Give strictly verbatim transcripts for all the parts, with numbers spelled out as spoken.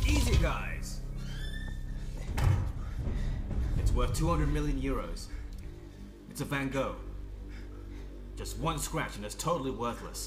Easy, guys. It's worth two hundred million euros. It's a Van Gogh. Just one scratch and it's totally worthless.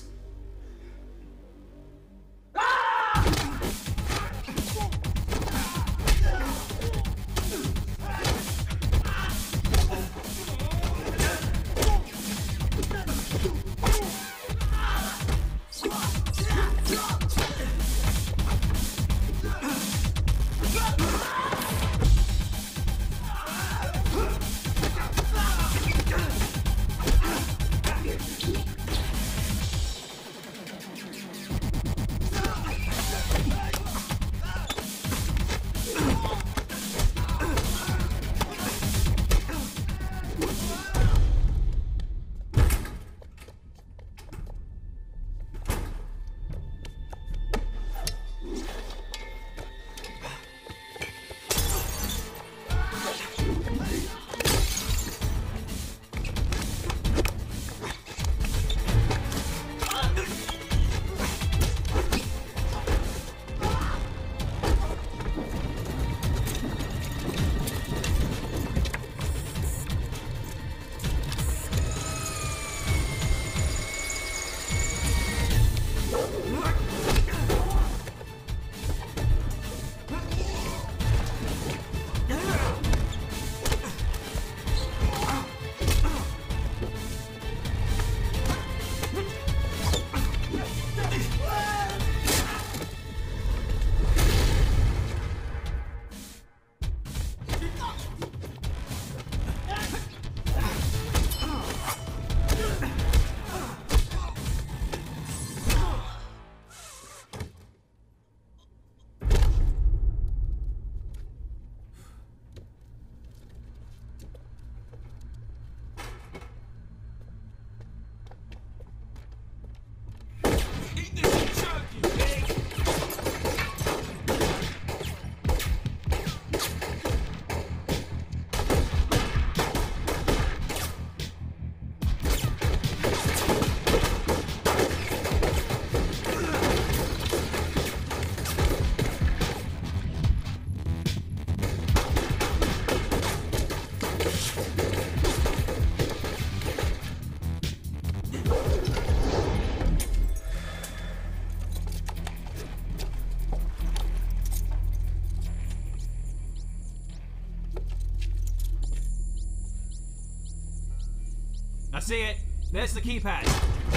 I see it. There's the keypad.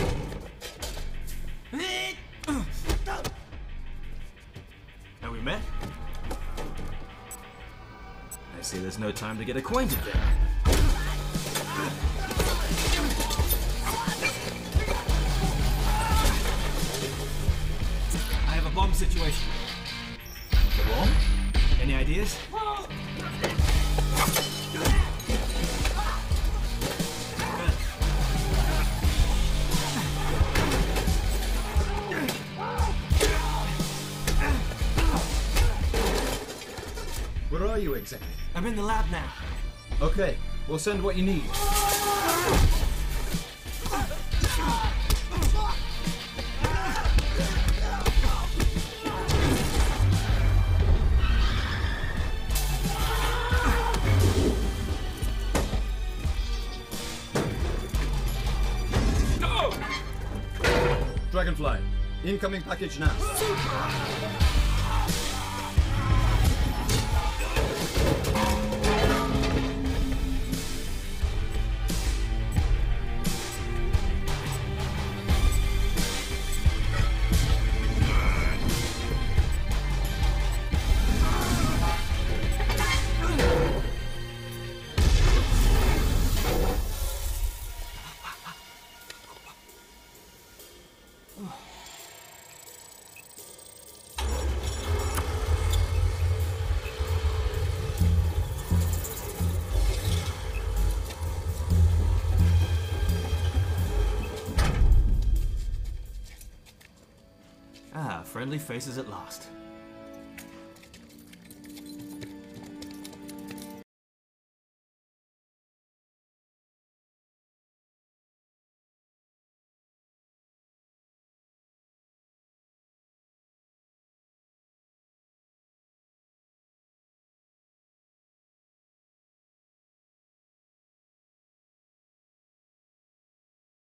Are we met? I see there's no time to get acquainted there. I have a bomb situation. The bomb? Any ideas? Where are you exactly? I'm in the lab now. Okay, we'll send what you need. Go! Dragonfly, incoming package now. Ah, friendly faces at last.